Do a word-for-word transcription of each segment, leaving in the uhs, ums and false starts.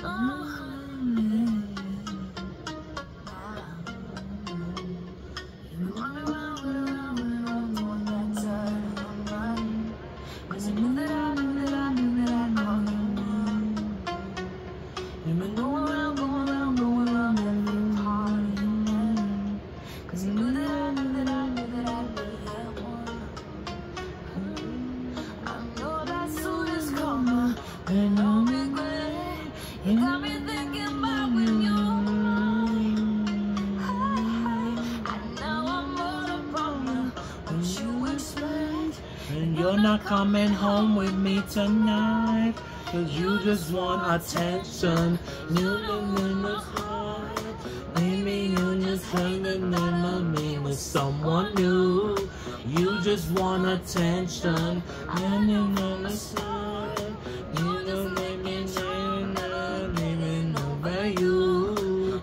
And no regret, you got me thinking about when you I know I'm more a problem, what you expect. And you're not coming home with me tonight, cause you just want attention. You in the heart, maybe you just hanging on me with someone new. You just want attention, and you know the side. You don't make me know, not even over you.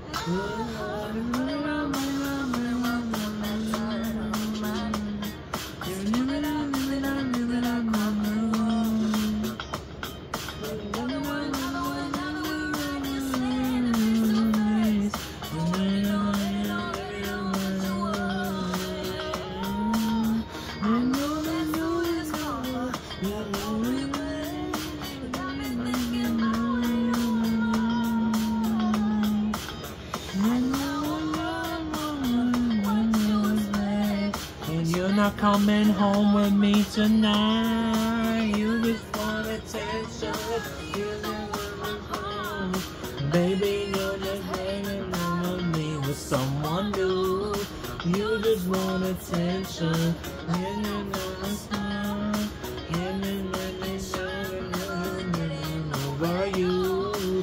You're not coming home with me tonight. You just want attention. You just want home. Baby, you're just hanging out with me with someone new. You just want attention. And you know it's not. And you let me shine over you.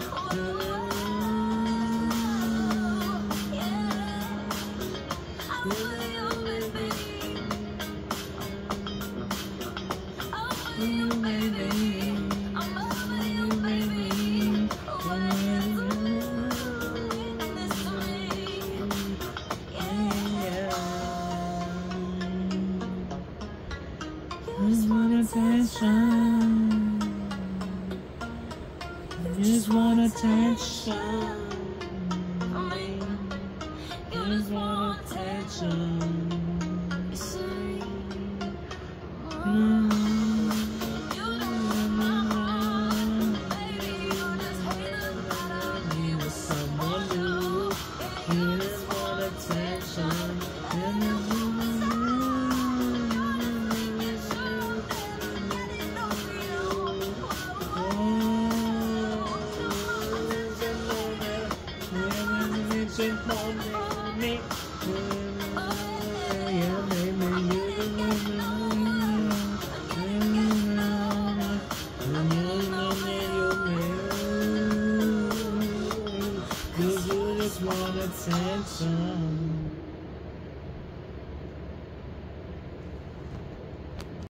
You, baby, I'm over you, baby. Just want attention. Just want attention. Just want attention. Mm. Cause you just want attention.